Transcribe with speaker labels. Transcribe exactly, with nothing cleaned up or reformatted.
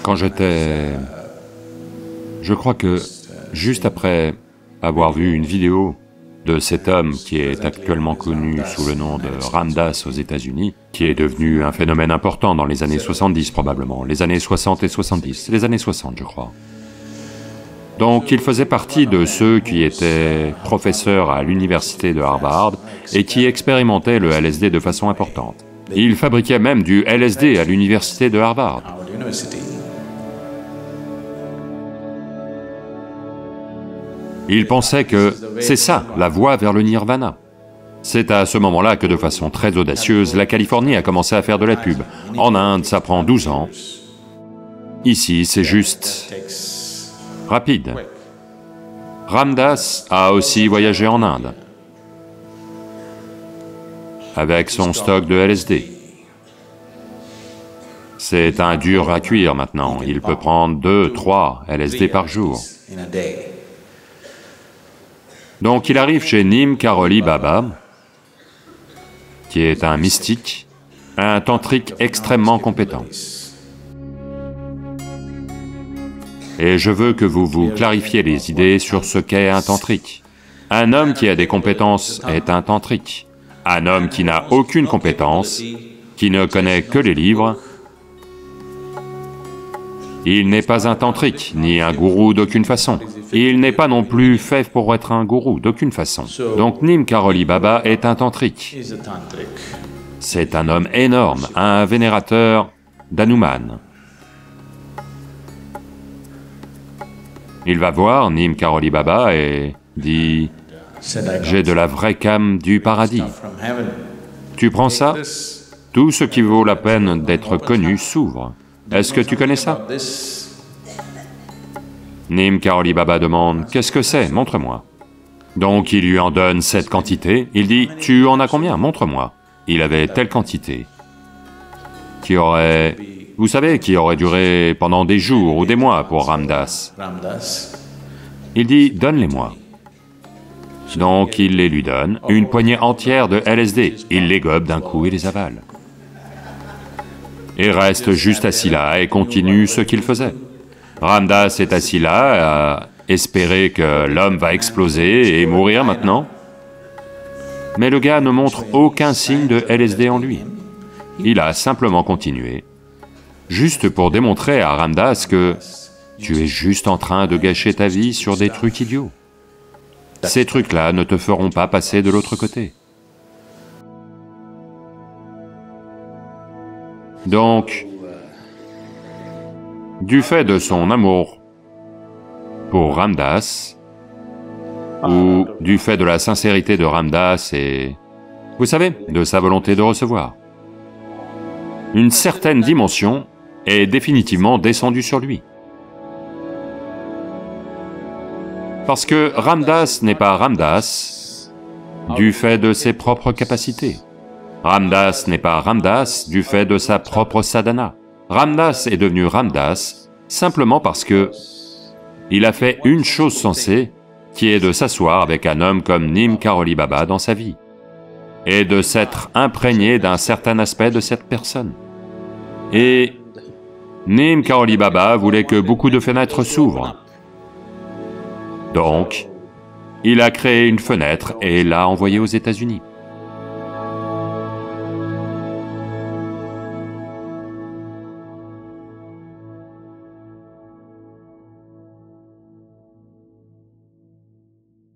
Speaker 1: quand j'étais... Je crois que juste après avoir vu une vidéo de cet homme qui est actuellement connu sous le nom de Ram Dass aux États-Unis, qui est devenu un phénomène important dans les années soixante-dix probablement, les années soixante et soixante-dix, les années soixante je crois. Donc il faisait partie de ceux qui étaient professeurs à l'université de Harvard et qui expérimentaient le L S D de façon importante. Il fabriquait même du L S D à l'université de Harvard. Il pensait que c'est ça, la voie vers le nirvana. C'est à ce moment-là que de façon très audacieuse, la Californie a commencé à faire de la pub. En Inde, ça prend douze ans. Ici, c'est juste rapide. Ram Dass a aussi voyagé en Inde avec son stock de L S D. C'est un dur à cuire maintenant, il peut prendre deux, trois L S D par jour. Donc il arrive chez Neem Karoli Baba, qui est un mystique, un tantrique extrêmement compétent. Et je veux que vous vous clarifiez les idées sur ce qu'est un tantrique. Un homme qui a des compétences est un tantrique. Un homme qui n'a aucune compétence, qui ne connaît que les livres, il n'est pas un tantrique, ni un gourou d'aucune façon. Il n'est pas non plus fait pour être un gourou, d'aucune façon. Donc Neem Karoli Baba est un tantrique. C'est un homme énorme, un vénérateur d'Hanuman. Il va voir Neem Karoli Baba et dit, « J'ai de la vraie cam du paradis. Tu prends ça? Tout ce qui vaut la peine d'être connu s'ouvre. Est-ce que tu connais ça? » Neem Karoli Baba demande, « Qu'est-ce que c'est? Montre-moi. » Donc il lui en donne cette quantité, il dit, « Tu en as combien? Montre-moi. » Il avait telle quantité qui aurait... Vous savez, qui aurait duré pendant des jours ou des mois pour Ram Dass. Il dit, « Donne-les-moi. » Donc il les lui donne, une poignée entière de L S D, il les gobe d'un coup et les avale. Et reste juste assis là et continue ce qu'il faisait. Ram Dass est assis là, à espérer que l'homme va exploser et mourir maintenant. Mais le gars ne montre aucun signe de L S D en lui. Il a simplement continué, juste pour démontrer à Ram Dass que tu es juste en train de gâcher ta vie sur des trucs idiots. Ces trucs-là ne te feront pas passer de l'autre côté. Donc, du fait de son amour pour Ram Dass, ou du fait de la sincérité de Ram Dass et, vous savez, de sa volonté de recevoir, une certaine dimension est définitivement descendue sur lui. Parce que Ram Dass n'est pas Ram Dass du fait de ses propres capacités. Ram Dass n'est pas Ram Dass du fait de sa propre sadhana. Ram Dass est devenu Ram Dass simplement parce que il a fait une chose sensée, qui est de s'asseoir avec un homme comme Neem Karoli Baba dans sa vie, et de s'être imprégné d'un certain aspect de cette personne. Et Neem Karoli Baba voulait que beaucoup de fenêtres s'ouvrent. Donc, il a créé une fenêtre et l'a envoyée aux États-Unis.